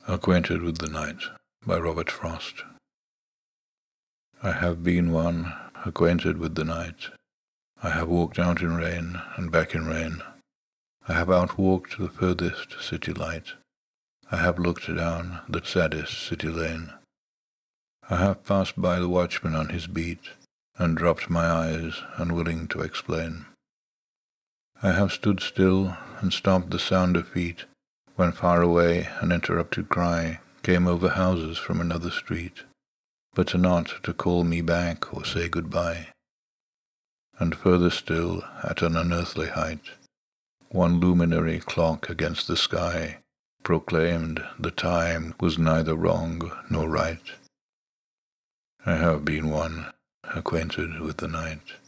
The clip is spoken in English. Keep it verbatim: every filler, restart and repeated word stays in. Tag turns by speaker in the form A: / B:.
A: Acquainted with the Night by Robert Frost. I have been one acquainted with the night. I have walked out in rain and back in rain. I have outwalked the furthest city light. I have looked down the saddest city lane. I have passed by the watchman on his beat, and dropped my eyes, unwilling to explain. I have stood still and stopped the sound of feet, when far away an interrupted cry came over houses from another street, but not to call me back or say goodbye. And further still, at an unearthly height, one luminary clock against the sky proclaimed the time was neither wrong nor right. I have been one acquainted with the night.